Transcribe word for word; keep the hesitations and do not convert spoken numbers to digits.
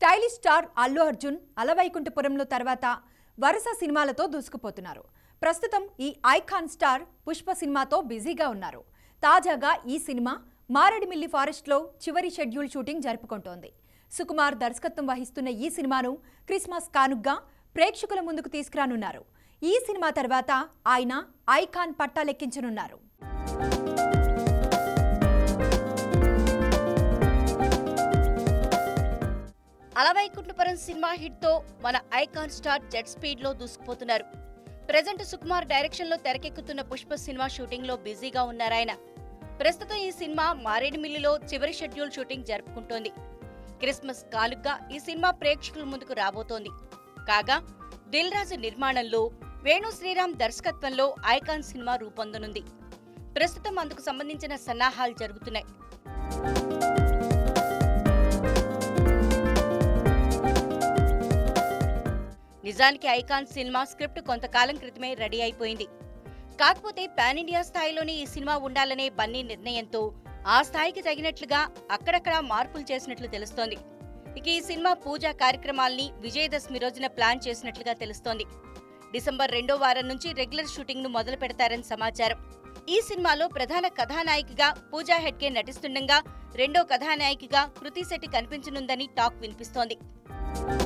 Stylish star Allu Arjun అలవైకుంఠపురంలో తర్వాత వరుస సినిమాలతో దూసుకుపోతున్నారు. ప్రస్తుతం ఈ ఐకాన్ స్టార్ పుష్ప సినిమాతో బిజీగా ఉన్నారు. తాజాగా ఈ సినిమా మారేడుమిల్లి ఫారెస్ట్లో చివరి షెడ్యూల్ షూటింగ్ జరుపుకుంటోంది. సుకుమార్ దర్శకత్వం వహిస్తున్న ఈ సినిమాను క్రిస్మస్ కానుగ్గా ప్రేక్షకుల ముందుకు తీసుకురానున్నారు. ఈ సినిమా తర్వాత ఆయన ఐకాన్ పట్టాలెక్కించనున్నారు. అలవైకుంఠపురం సినిమా హిట్ తో మన ఐకాన్ స్టార్ జెట్ స్పీడ్ లో దూసుకుపోతున్నారు. ప్రెజెంట్ సుకుమార్ డైరెక్షన్ లో తెరకెక్కుతున్న పుష్ప సినిమా షూటింగ్ లో బిజీగా ఉన్నారాయన. ప్రస్తుతం ఈ సినిమా మారేడుమిల్లిలో చివరి షెడ్యూల్ షూటింగ్ జరుపుకుంటోంది. క్రిస్మస్ కానుగ్గా ఈ సినిమా ప్రేక్షకుల ముందుకు రాబోతోంది. కాగా దిల్ రాజు నిర్మాణంలో వేణు శ్రీరామ్ దర్శకత్వంలో ఐకాన్ సినిమా రూపొందనుంది. ప్రస్తుతం అందుకు సంబంధించిన సన్నాహాలు జరుగుతున్నాయి. నిజానికి ఐకాన్ సినిమా స్క్రిప్ట్ కొంతకాలం క్రితమే రెడీ అయిపోయింది. కాకపోతే పాన్ ఇండియా స్థాయిలోనే ఈ సినిమా ఉండాలనే బన్నీ నిర్ణయంతో ఆ స్థాయికి తగినట్లుగా అక్కడక్కడ మార్పులు చేసినట్లు తెలుస్తోంది. ఇక ఈ సినిమా పూజా కార్యక్రమాల్ని విజయదశమి రోజున ప్లాన్ చేసినట్లుగా తెలుస్తోంది. డిసెంబర్ రెండో వారం నుంచి రెగ్యులర్ షూటింగ్ ను మొదలు పెడతారని సమాచారం. ఈ సినిమాలో ప్రధాన కథానాయికగా పూజా హెగ్డే నటిస్తుండగా రెండో కథానాయికగా కృతి శెట్టి కనిపించనుందని టాక్ వినిపిస్తోంది.